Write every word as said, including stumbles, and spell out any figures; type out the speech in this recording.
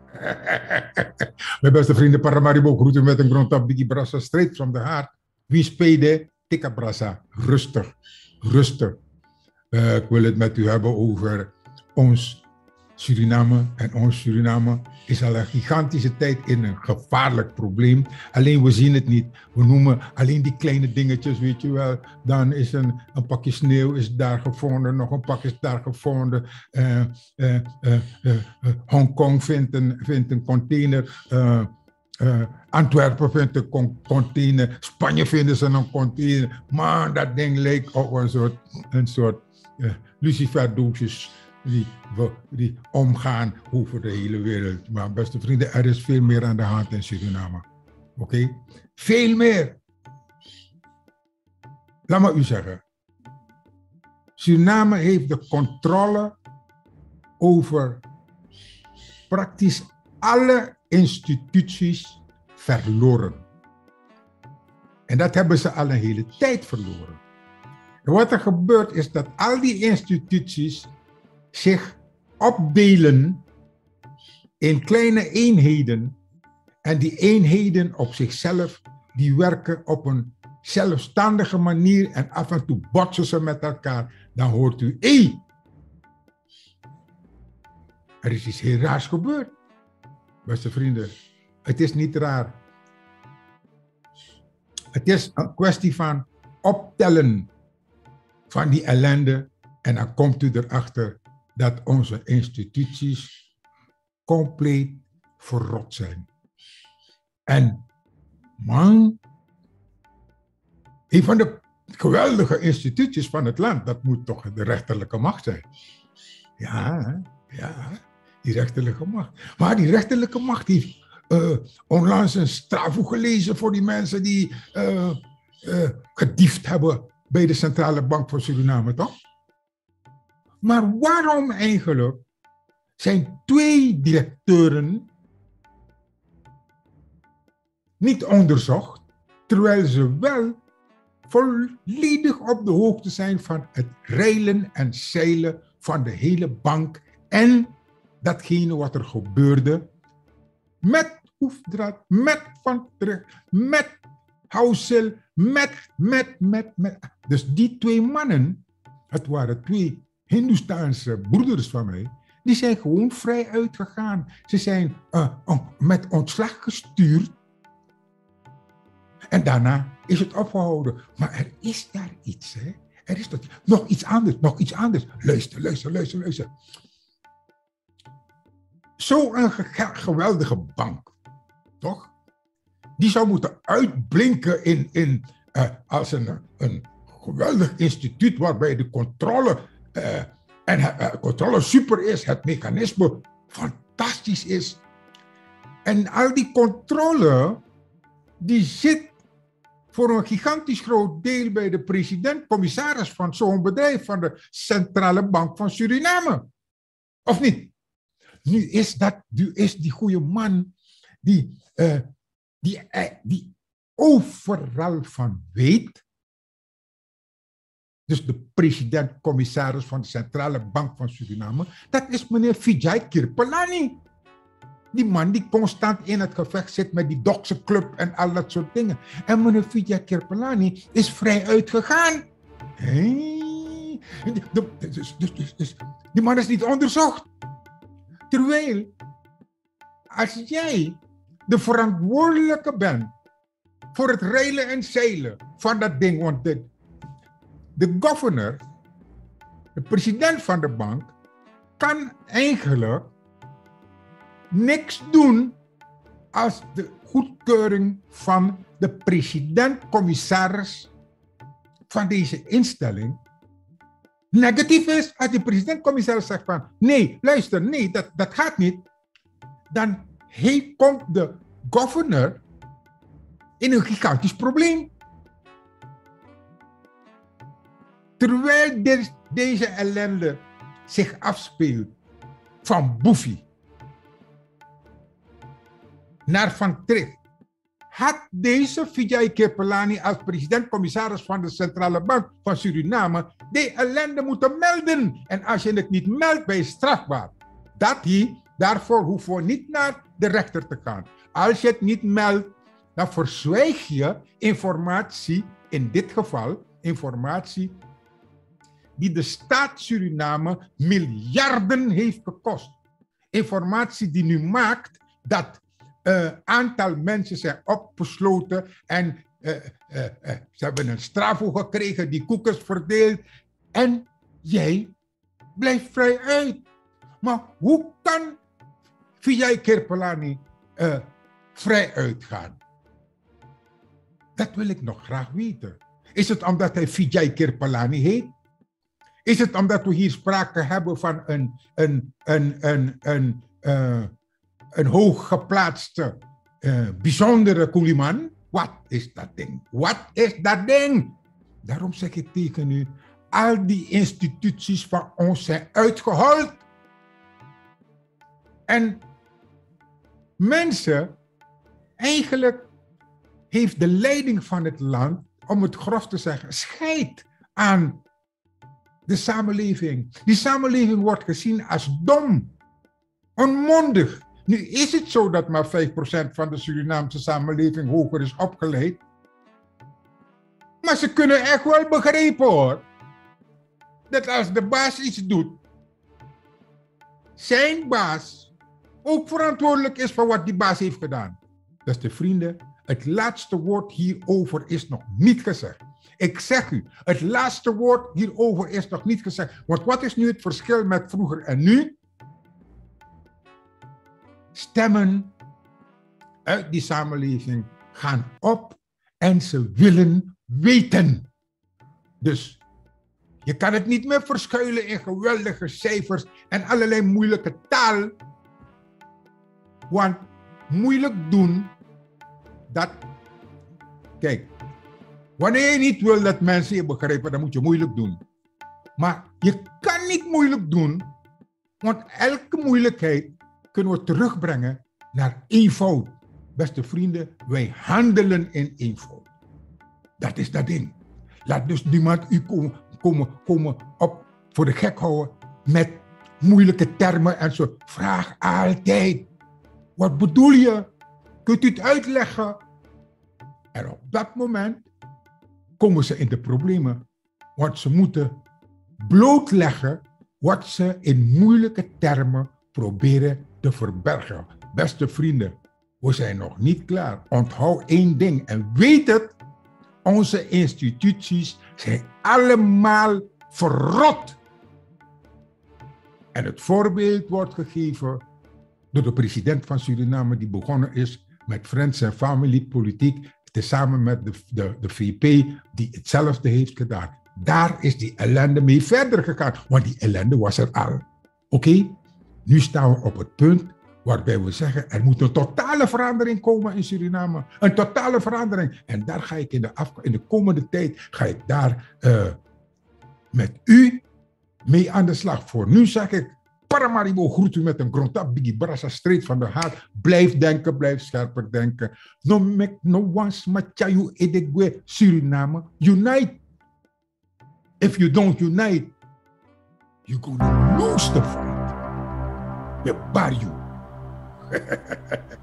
Mijn beste vrienden, Paramaribo groeten met een grondtap Biggie Brassa, straight from the heart. Wie spede? Tikka Brassa. Rustig, rustig. Uh, ik wil het met u hebben over ons Suriname. En ons Suriname is al een gigantische tijd in een gevaarlijk probleem. Alleen we zien het niet. We noemen alleen die kleine dingetjes, weet je wel. Dan is een, een pakje sneeuw is daar gevonden, nog een pakje is daar gevonden. Uh, uh, uh, uh, uh, Hongkong vindt een, vindt een container. Uh, uh, Antwerpen vindt een container. Spanje vinden ze een container. Man, dat ding leek op een soort, een soort uh, luciferdoosjes. Die, die omgaan over de hele wereld. Maar beste vrienden, er is veel meer aan de hand in Suriname. Oké? Okay? Veel meer. Laat me u zeggen. Suriname heeft de controle over praktisch alle instituties verloren. En dat hebben ze al een hele tijd verloren. En wat er gebeurt is dat al die instituties zich opdelen in kleine eenheden en die eenheden op zichzelf die werken op een zelfstandige manier en af en toe botsen ze met elkaar, dan hoort u, hé, hey, er is iets heel raars gebeurd. Beste vrienden, het is niet raar. Het is een kwestie van optellen van die ellende en dan komt u erachter dat onze instituties compleet verrot zijn. En man, een van de geweldige instituties van het land, dat moet toch de rechterlijke macht zijn. Ja, ja, die rechterlijke macht. Maar die rechterlijke macht heeft uh, onlangs een strafboek gelezen voor die mensen die uh, uh, gediefd hebben bij de Centrale Bank van Suriname, toch? Maar waarom eigenlijk zijn twee directeuren niet onderzocht, terwijl ze wel volledig op de hoogte zijn van het reilen en zeilen van de hele bank en datgene wat er gebeurde met Hoefdraad, met Van Terecht, met Housel, met, met, met, met. Dus die twee mannen, het waren twee Hindoestaanse broeders van mij, die zijn gewoon vrij uitgegaan. Ze zijn uh, uh, met ontslag gestuurd. En daarna is het opgehouden. Maar er is daar iets, hè? Er is dat, nog iets anders, nog iets anders. Luister, luister, luister, luister. Zo'n ge- geweldige bank, toch? Die zou moeten uitblinken in, in, uh, als een, een geweldig instituut waarbij de controle, uh, en, uh, controle super is, het mechanisme fantastisch is. En al die controle, die zit voor een gigantisch groot deel bij de president-commissaris van zo'n bedrijf, van de Centrale Bank van Suriname. Of niet? Nu is dat, nu is die goede man die, uh, die, uh, die overal van weet. Dus de president-commissaris van de Centrale Bank van Suriname, dat is meneer Vijay Kirpelani. Die man die constant in het gevecht zit met die Dokse Club en al dat soort dingen. En meneer Vijay Kirpelani is vrij uitgegaan. Hey. Dus, dus, dus, dus, die man is niet onderzocht. Terwijl, als jij de verantwoordelijke bent voor het reilen en zeilen van dat ding, want de, de governor, de president van de bank, kan eigenlijk niks doen als de goedkeuring van de president-commissaris van deze instelling negatief is. Als de president-commissaris zegt van nee, luister, nee, dat, dat gaat niet, dan heeft, komt de governor in een gigantisch probleem. Terwijl de, deze ellende zich afspeelt van Boefie naar Van Tricht, had deze Vijay Kirpelani als president-commissaris van de Centrale Bank van Suriname de ellende moeten melden. En als je het niet meldt, ben je strafbaar. Dat hij Daarvoor hoeven we niet naar de rechter te gaan. Als je het niet meldt, dan verzwijg je informatie, in dit geval informatie die de staat Suriname miljarden heeft gekost. Informatie die nu maakt dat een uh, aantal mensen zijn opgesloten en uh, uh, uh, ze hebben een straf gekregen, die koekjes verdeeld. En jij blijft vrij uit. Maar hoe kan Vijay Kirpelani uh, vrij uitgaan? Dat wil ik nog graag weten. Is het omdat hij Vijay Kirpelani heet? Is het omdat we hier sprake hebben van een, een, een, een, een, uh, een hooggeplaatste, uh, bijzondere Kuliman? Wat is dat ding? Wat is dat ding? Daarom zeg ik tegen u, al die instituties van ons zijn uitgehold. En mensen, eigenlijk heeft de leiding van het land, om het grof te zeggen, scheid aan de samenleving. Die samenleving wordt gezien als dom, onmondig. Nu is het zo dat maar vijf procent van de Surinaamse samenleving hoger is opgeleid. Maar ze kunnen echt wel begrijpen hoor, dat als de baas iets doet, zijn baas ook verantwoordelijk is voor wat die baas heeft gedaan. Beste vrienden, het laatste woord hierover is nog niet gezegd. Ik zeg u, het laatste woord hierover is nog niet gezegd. Want wat is nu het verschil met vroeger en nu? Stemmen uit die samenleving gaan op en ze willen weten. Dus je kan het niet meer verschuilen in geweldige cijfers en allerlei moeilijke taal. Want moeilijk doen, dat... Kijk, wanneer je niet wil dat mensen je begrijpen, dan moet je moeilijk doen. Maar je kan niet moeilijk doen, want elke moeilijkheid kunnen we terugbrengen naar eenvoud. Beste vrienden, wij handelen in eenvoud. Dat is dat ding. Laat dus niemand u komen, komen, komen op voor de gek houden met moeilijke termen en zo. Vraag altijd, wat bedoel je? Kunt u het uitleggen? En op dat moment komen ze in de problemen, want ze moeten blootleggen wat ze in moeilijke termen proberen te verbergen. Beste vrienden, we zijn nog niet klaar. Onthoud één ding en weet het, onze instituties zijn allemaal verrot. En het voorbeeld wordt gegeven door de president van Suriname, die begonnen is met Friends and Family politiek, tezamen met de, de, de V P, die hetzelfde heeft gedaan. Daar is die ellende mee verder gegaan, want die ellende was er al. Oké, okay? Nu staan we op het punt waarbij we zeggen, er moet een totale verandering komen in Suriname. Een totale verandering. En daar ga ik in de, af, in de komende tijd, ga ik daar uh, met u mee aan de slag. Voor nu zeg ik, Paramaribo groet u met een grondtap, Biggie Brassa, streed van de hart. Blijf denken, blijf scherper denken. No make no once machayu edegwe Suriname. Unite. If you don't unite, you're gonna lose the fight. We bar you.